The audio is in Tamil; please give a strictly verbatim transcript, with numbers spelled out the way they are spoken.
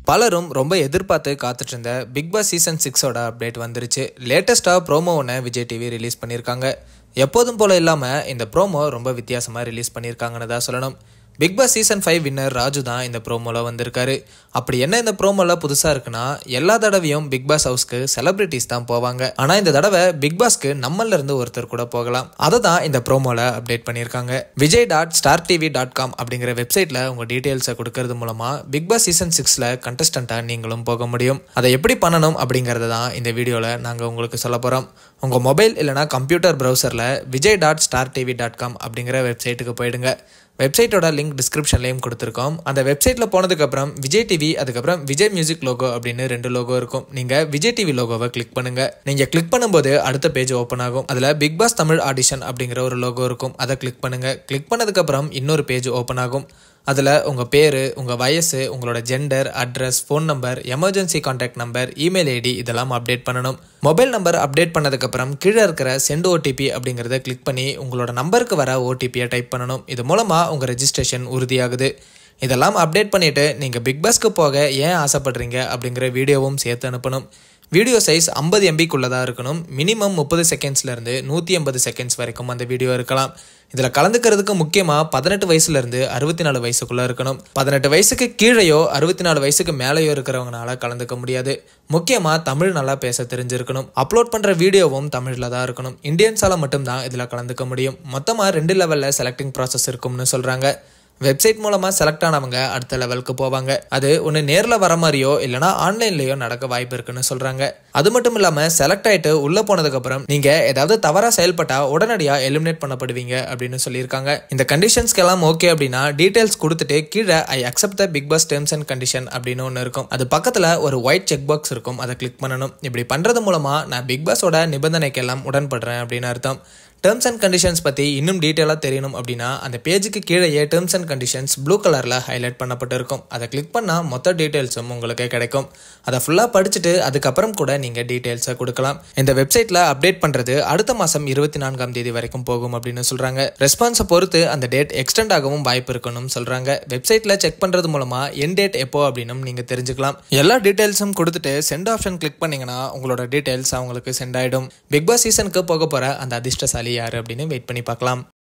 பலரும் ரொம்ப எதிர்பார்த்து காத்துட்டு இருந்த பிக் பாஸ் சீசன் சிக்ஸோட அப்டேட் வந்துருச்சு. லேட்டஸ்ட்டாக ப்ரோமோ ஒன்று விஜய் டிவி ரிலீஸ் பண்ணியிருக்காங்க. எப்போதும் போல இல்லாமல் இந்த ப்ரோமோ ரொம்ப வித்தியாசமாக ரிலீஸ் பண்ணியிருக்காங்கன்னு தான் சொல்லணும். Bigg Boss season five winner Raju தான் இந்த ப்ரோமோவில் வந்திருக்காரு. அப்படி என்ன இந்த ப்ரோமோவில் புதுசாக இருக்குன்னா, எல்லா தடவையும் பிக் பாஸ் ஹவுஸ்க்கு செலிபிரிட்டிஸ் தான் போவாங்க. ஆனால் இந்த தடவை பிக் பாஸ்க்கு நம்மள இருந்து ஒருத்தர் கூட போகலாம். அதை தான் இந்த ப்ரோமோவில் அப்டேட் பண்ணியிருக்காங்க. Vijay dot star TV dot com அப்படிங்கிற வெப்சைட்டில் உங்கள் டீட்டெயில்ஸை கொடுக்கறது மூலமாக பிக் பாஸ் சீசன் சிக்ஸில் கண்டஸ்டண்ட்டாக நீங்களும் போக முடியும். அதை எப்படி பண்ணணும் அப்படிங்கிறத தான் இந்த வீடியோவில் நாங்கள் உங்களுக்கு சொல்ல போகிறோம். உங்கள் மொபைல் இல்லைனா கம்ப்யூட்டர் ப்ரௌசரில் Vijay dot star TV dot com அப்படிங்கிற வெப்சைட்டுக்கு போயிடுங்க. வெப்சைட்டோட லிங்க் டிஸ்கிரிப்ஷன்லையும் கொடுத்துருக்கோம். அந்த வெப்சைட்டில் போனதுக்கப்புறம் விஜய் டிவி, அதுக்கப்புறம் விஜய் மியூசிக் லோகோ அப்படின்னு ரெண்டு லோகோ இருக்கும். நீங்கள் விஜய் டிவி லோகோவை கிளிக் பண்ணுங்கள். நீங்கள் கிளிக் பண்ணும்போது அடுத்த பேஜ் ஓப்பன் ஆகும். அதில் பிக் பாஸ் தமிழ் ஆடிஷன் அப்படிங்கிற ஒரு லோகோ இருக்கும். அதை கிளிக் பண்ணுங்கள். கிளிக் பண்ணதுக்கப்புறம் இன்னொரு பேஜ் ஓப்பன் ஆகும். அதில் உங்கள் பேர், உங்கள் வயசு, உங்களோட gender, address, phone number, emergency contact number, email ID இதெல்லாம் அப்டேட் பண்ணணும். மொபைல் நம்பர் அப்டேட் பண்ணதுக்கப்புறம் கீழே இருக்கிற சென்ட் ஓடிபி அப்படிங்கிறத கிளிக் பண்ணி உங்களோட நம்பருக்கு வர ஓடிபியை டைப் பண்ணணும். இது மூலமாக உங்கள் ரெஜிஸ்ட்ரேஷன் உறுதியாகுது. இதெல்லாம் அப்டேட் பண்ணிவிட்டு நீங்கள் பிக் பாஸ்க்கு போக ஏன் ஆசைப்படுறீங்க அப்படிங்கிற வீடியோவும் சேர்த்து அனுப்பணும். வீடியோ சைஸ் ஐம்பது எம்பிக்குள்ளே தான் இருக்கணும். மினிமம் முப்பது செகண்ட்ஸ்லேருந்து நூற்றி ஐம்பது செகண்ட்ஸ் வரைக்கும் அந்த வீடியோ இருக்கலாம். இதில் கலந்துக்கிறதுக்கு முக்கியமாக பதினெட்டு வயசுலேருந்து அறுபத்தி நாலு வயசுக்குள்ளே இருக்கணும். பதினெட்டு வயசுக்கு கீழேயோ அறுபத்தி நாலு வயசுக்கு மேலேயோ இருக்கிறவங்களால கலந்துக்க முடியாது. முக்கியமாக தமிழ் நல்லா பேச தெரிஞ்சிருக்கணும். அப்லோட் பண்ணுற வீடியோவும் தமிழில் தான் இருக்கணும். இந்தியன்ஸால் மட்டும்தான் இதில் கலந்துக்க முடியும். மொத்தமாக ரெண்டு லெவலில் செலக்டிங் ப்ராசஸ் இருக்கும்னு சொல்கிறாங்க. வெப்சைட் மூலமாக செலக்ட் ஆனவங்க அடுத்த லெவலுக்கு போவாங்க. அது ஒன்று நேரில் வர மாதிரியோ இல்லைனா ஆன்லைன்லேயோ நடக்க வாய்ப்பு இருக்குன்னு சொல்கிறாங்க. அது மட்டும் இல்லாமல் செலக்ட் ஆகிட்டு உள்ளே போனதுக்கப்புறம் நீங்கள் ஏதாவது தவறாக செயல்பட்டால் உடனடியாக எலிமினேட் பண்ணப்படுவீங்க அப்படின்னு சொல்லியிருக்காங்க. இந்த கண்டிஷன்ஸ்க்கெல்லாம் ஓகே அப்படின்னா டீட்டெயில்ஸ் கொடுத்துட்டு கீழே I accept the Bigg Boss terms and condition அப்படின்னு ஒன்று இருக்கும். அது பக்கத்தில் ஒரு ஒயிட் செக் பாக்ஸ் இருக்கும். அதை கிளிக் பண்ணணும். இப்படி பண்ணுறது மூலமாக நான் பிக் பாஸோட நிபந்தனைக்கெல்லாம் உடன்படுறேன் அப்படின்னு அர்த்தம். டேர்ம்ஸ் அண்ட் கண்டிஷன்ஸ் பற்றி இன்னும் டீட்டெயிலாக தெரியணும் அப்படின்னா அந்த பேஜுக்கு கீழே டேர்ம்ஸ் அண்ட் கண்டிஷன்ஸ் ப்ளூ கலரில் ஹைலைட் பண்ணப்பட்டிருக்கும். அதை கிளிக் பண்ணால் மொத்த டீட்டெயில்ஸும் உங்களுக்கு கிடைக்கும். அதை ஃபுல்லாக படிச்சுட்டு அதுக்கப்புறம் கூட நீங்கள் டீட்டெயில்ஸை கொடுக்கலாம். இந்த வெப்சைட்டில் அப்டேட் பண்ணுறது அடுத்த மாதம் இருபத்தி நான்காம் தேதி வரைக்கும் போகும் அப்படின்னு சொல்கிறாங்க. ரெஸ்பான்ஸை பொறுத்து அந்த டேட் எக்ஸ்டெண்ட் ஆகவும் வாய்ப்பு இருக்குன்னு சொல்கிறாங்க. வெப்சைட்டில் செக் பண்ணுறது மூலமாக என் டேட் எப்போ அப்படின்னு நீங்கள் தெரிஞ்சுக்கலாம். எல்லா டீட்டெயில்ஸும் கொடுத்துட்டு சென்ட் ஆப்ஷன் கிளிக் பண்ணிங்கன்னா உங்களோட டீட்டெயில்ஸ் அவங்களுக்கு சென்ட் ஆகிடும். பிக் பாஸ் சீசனுக்கு போக போகிற அந்த அதிர்ஷ்டசாலி யாரு அப்படின்னு வெயிட் பண்ணி பார்க்கலாம்.